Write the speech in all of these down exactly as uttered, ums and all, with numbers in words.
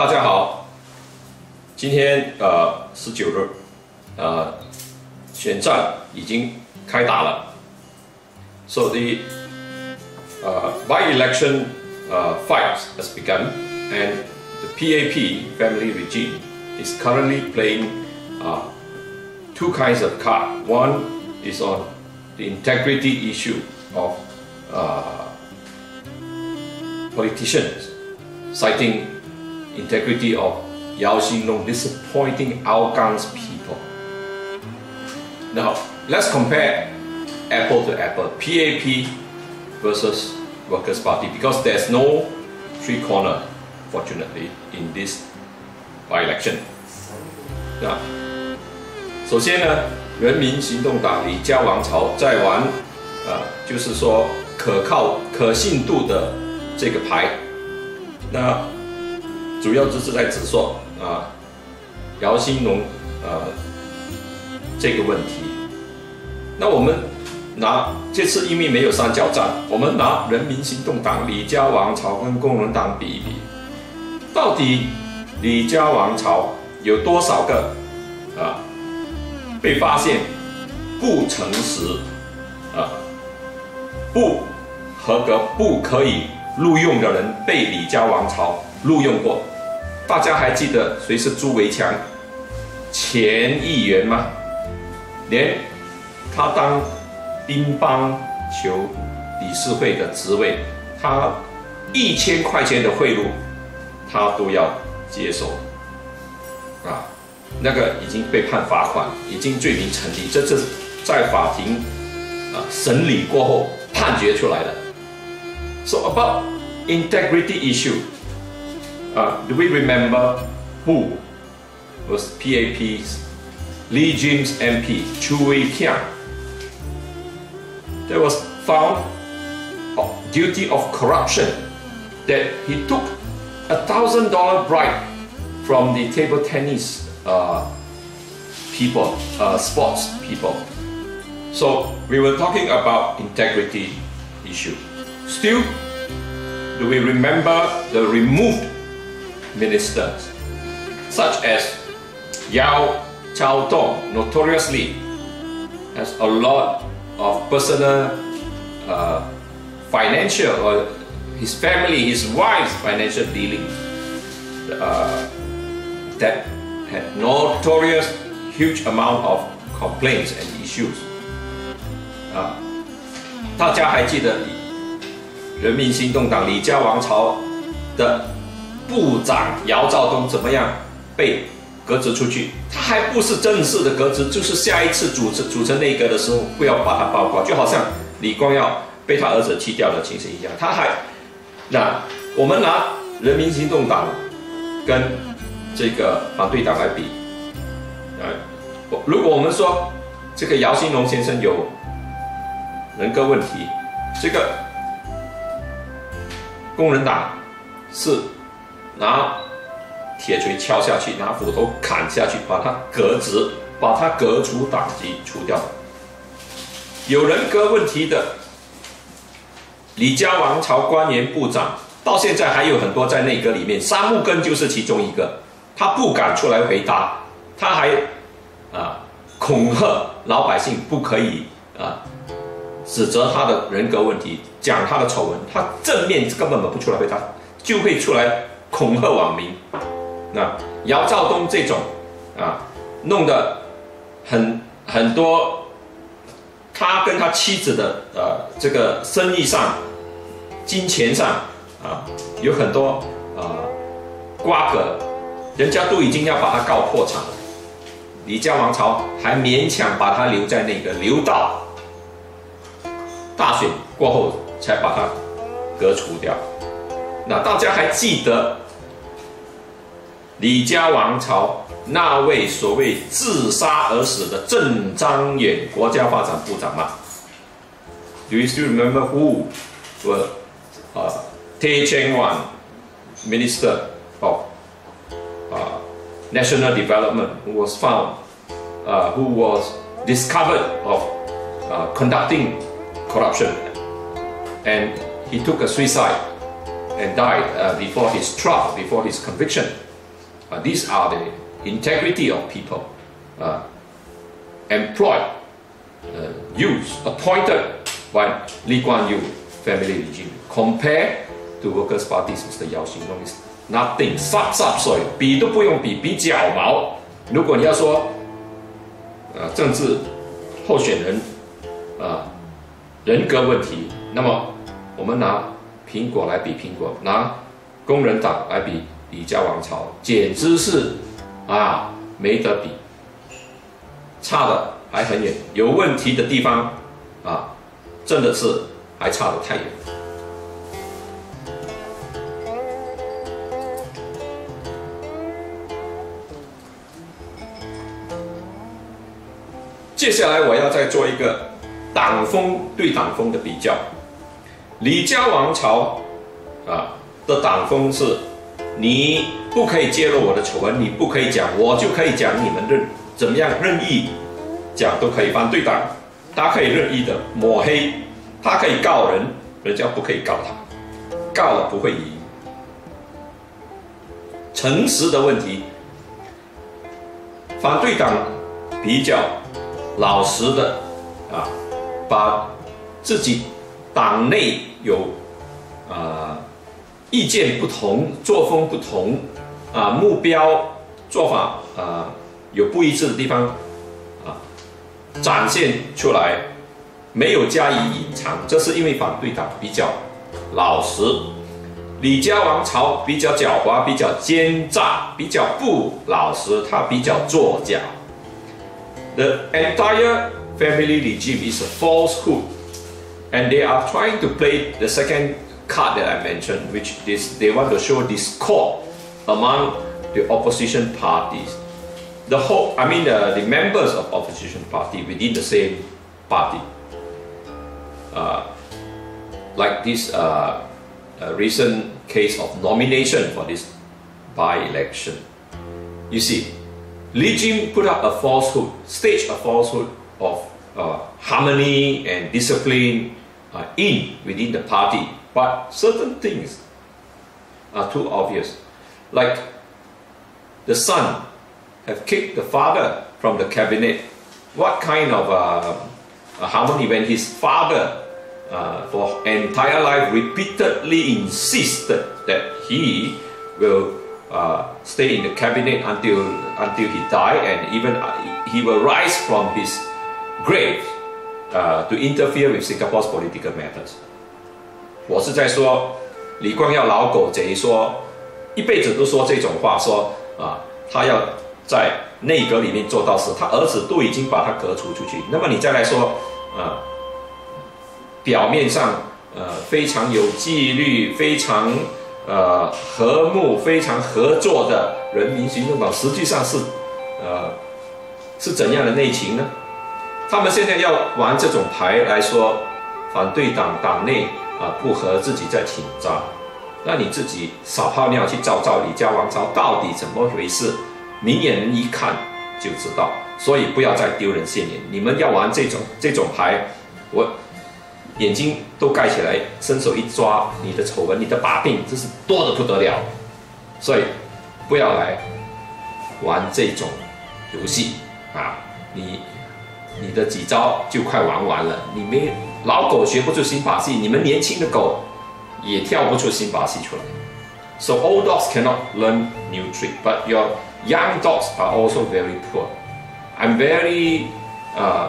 大家好，今天呃十九日，呃选战已经开打了。So the uh, by-election uh, fight has begun, and the P A P family regime is currently playing uh, two kinds of card. One is on the integrity issue of uh, politicians, citing integrity of Yaw Shin Loong disappointing Hougang people. Now, let's compare apple to apple, P A P versus Workers' Party, because there's no three corner, fortunately, in this by-election. Now, 首先呢，人民行动党李家王朝在玩，呃，就是说可靠、可信度的这个牌。那主要就是在指说啊，姚兴龙呃这个问题。那我们拿这次因为没有三角战，我们拿人民行动党李家王朝跟工人党比一比，到底李家王朝有多少个啊被发现不诚实啊不合格不可以录用的人被李家王朝录用过？大家还记得谁是朱维强前议员吗？连他当乒乓球理事会的职位，他一千块钱的贿赂，他都要接受啊！那个已经被判罚款，已经罪名成立，这是在法庭啊审理过后判决出来的。So about integrity issue. Uh, do we remember who was P A P's Lee Jim's M P, Chu Wei-kiang? That was found guilty of corruption, that he took a thousand dollar bribe from the table tennis uh, people, uh, sports people. So we were talking about integrity issue. Still, do we remember the removed ministers, such as Yao Chaodong, notoriously has a lot of personal, uh, financial, or his family, his wife's financial dealings uh, that had notorious huge amount of complaints and issues. 啊，大家还记得人民行动党李家王朝的部长姚兆东怎么样被革职出去？他还不是正式的革职，就是下一次组成组成内阁的时候不要把他包括，就好像李光耀被他儿子弃掉的情形一样。他还那我们拿人民行动党跟这个反对党来比，啊，如果我们说这个姚兴龙先生有人格问题，这个工人党是拿铁锤敲下去，拿斧头砍下去，把他革职，把他革除党籍，除掉的。有人格问题的李家王朝官员部长，到现在还有很多在内阁里面，沙木根就是其中一个，他不敢出来回答，他还啊恐吓老百姓不可以啊指责他的人格问题，讲他的丑闻，他正面根本不出来回答，就会出来恐吓网民。那姚兆东这种啊，弄得很很多，他跟他妻子的呃这个生意上、金钱上啊有很多啊瓜葛，人家都已经要把他告破产了，李家王朝还勉强把他留在那个留到大选过后才把他革除掉。那大家还记得李家王朝那位所谓自杀而死的郑章远国家发展部长吗？ Do you still remember who were uh, Teh Cheng Wan, Minister of uh, National Development, who was found, uh, who was discovered of uh, conducting corruption, and he took a suicide and died uh, before his trial, before his conviction. Uh, these are the integrity of people uh, employed, uh, used, appointed by Lee Kuan Yew family regime. Compare to Workers' Party's Mister Yaw Shin-Long is nothing， 濕濕碎，比都不用比，比脚毛。如果你要说，呃，政治候选人，呃，人格问题，那么我们拿苹果来比苹果，拿工人党来比李家王朝，简直是啊没得比，差的还很远，有问题的地方啊，真的是还差得太远。接下来我要再做一个党风对党风的比较。李家王朝啊的党风是，你不可以揭露我的丑闻，你不可以讲，我就可以讲你们任怎么样任意讲都可以。反对党他可以任意的抹黑，他可以告人，人家不可以告他，告了不会赢。诚实的问题，反对党比较老实的啊，把自己党内有啊意见不同、作风不同啊、目标做法啊有不一致的地方啊展现出来，没有加以隐藏，这是因为反对党比较老实，李家王朝比较狡猾、比较奸诈、比较不老实，他比较作假。The entire family regime is a falsehood, and they are trying to play the second card that I mentioned, which is they want to show discord among the opposition parties. The whole, I mean, uh, the members of opposition party within the same party. Uh, like this uh, uh, recent case of nomination for this by-election. You see, Lee Jin put up a falsehood, staged a falsehood of uh, harmony and discipline uh, in within the party, but certain things are too obvious, like the son have kicked the father from the cabinet. What kind of uh, harmony when his father uh, for entire life repeatedly insisted that he will uh, stay in the cabinet until until he died, and even uh, he will rise from his grave uh, to interfere with Singapore's political matters. 我是在说李光耀老狗贼说一辈子都说这种话，说啊他要在内阁里面做到死，他儿子都已经把他革除出去。那么你再来说，呃，表面上呃非常有纪律、非常呃和睦、非常合作的人民行动党，实际上是呃是怎样的内情呢？他们现在要玩这种牌来说，反对党党内啊不和，自己在挺张。那你自己撒泡尿去照照李家王朝到底怎么回事？明眼人一看就知道，所以不要再丢人现眼。你们要玩这种这种牌，我眼睛都盖起来，伸手一抓，你的丑闻、你的把柄，这是多得不得了。所以不要来玩这种游戏啊！你你的几招就快玩完了，你没老狗学不出新把戏，你们年轻的狗也跳不出新把戏出来。So old dogs cannot learn new trick, but your young dogs are also very poor. I'm very uh,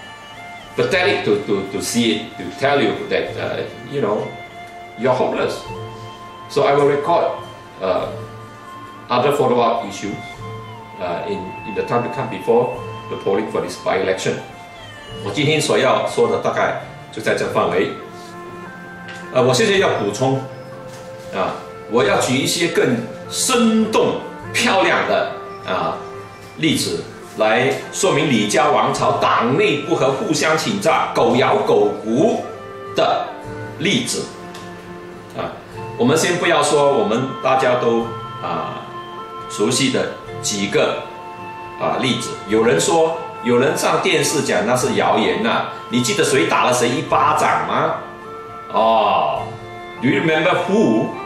pathetic to, to, to see it, to tell you that, uh, you know, you're hopeless. So I will record uh, other follow-up issues uh, in, in the time to come before the polling for this by-election. 我今天所要说的大概就在这范围。呃，我现在要补充啊，我要举一些更生动、漂亮的啊例子来说明李家王朝党内不和、互相请诈、狗咬狗骨的例子啊。我们先不要说我们大家都啊熟悉的几个啊例子，有人说，有人上电视讲那是谣言呐、啊。你记得谁打了谁一巴掌吗？哦 ，Do you remember who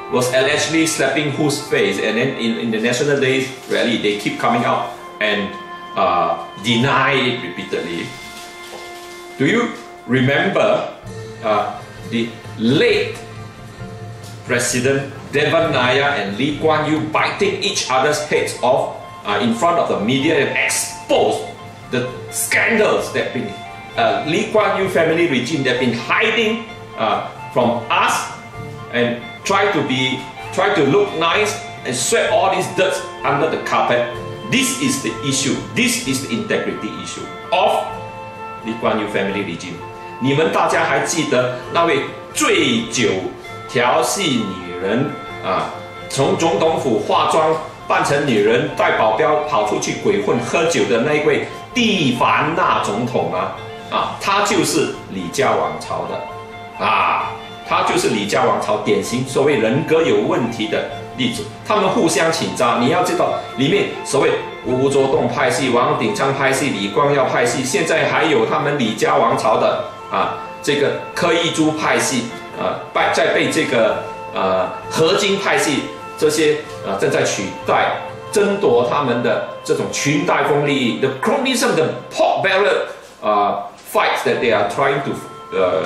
was allegedly slapping whose face, and then in, in the National Day rally, they keep coming out and uh, deny it repeatedly. Do you remember uh, the late President Devan Nair and Lee Kuan Yew biting each other's heads off uh, in front of the media and exposed the scandals that been uh, Lee Kuan Yew family regime that been hiding uh, from us and try to be try to look nice and sweep all these dirt under the carpet. This is the issue. This is the integrity issue of Lee Kuan Yew family regime. 你们大家还记得那位醉酒调戏女人啊，从总统府化妆扮成女人，带保镖跑出去鬼混喝酒的那一位蒂凡纳总统吗？啊，他就是李家王朝的啊，他就是李家王朝典型所谓人格有问题的例子。他们互相请诈，你要知道里面所谓吴作栋派系、王鼎昌派系、李光耀派系，现在还有他们李家王朝的啊这个柯一珠派系啊，在在被这个呃何金派系这些啊正在取代争夺他们的这种裙带风利益 ，the cronyism, the pork barrel uh, fights that they are trying to uh,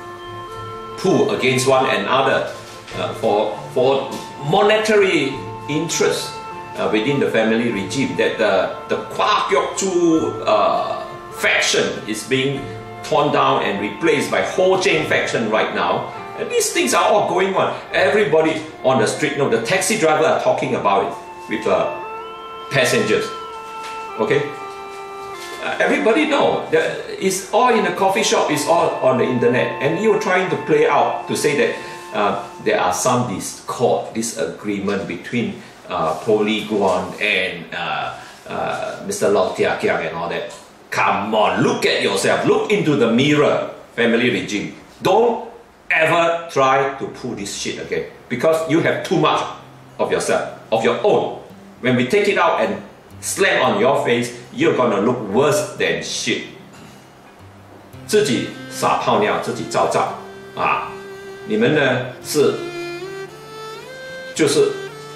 pull against one another uh, for for monetary interests uh, within the family regime. That the the Kwa Geok Chu uh, faction is being torn down and replaced by Ho Ching faction right now. And these things are all going on. Everybody on the street, no, the taxi driver are talking about it with uh, passengers. Okay, uh, everybody know that it's all in the coffee shop. It's all on the internet, and you're trying to play out to say that uh, there are some discord, disagreement between uh, Polygon and uh, uh, Mister Lau Tia Kiang and all that. Come on, look at yourself. Look into the mirror, family regime. Don't ever try to pull this shit again, because you have too much of yourself, of your own. When we take it out and slam on your face, you're gonna look worse than shit. 自己撒泡尿，自己照照啊！你们呢是就是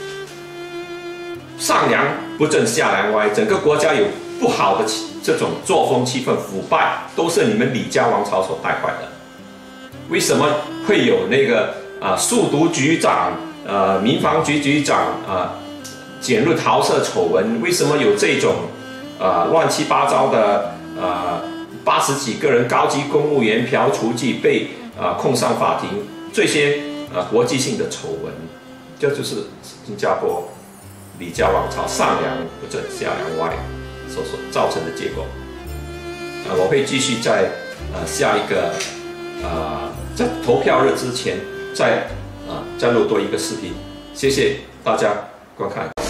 上梁不正下梁歪，整个国家有不好的这种作风气氛，腐败都是你们李家王朝所带坏的。为什么会有那个啊速毒局长、呃民防局局长啊卷入桃色丑闻？为什么有这种啊乱七八糟的啊八十几个人高级公务员嫖雏妓被啊控上法庭？这些啊国际性的丑闻，这就是新加坡李家王朝上梁不正下梁歪所所造成的结果。啊，我会继续在呃下一个。啊、呃，在投票日之前，再啊、呃、再录多一个视频，谢谢大家观看。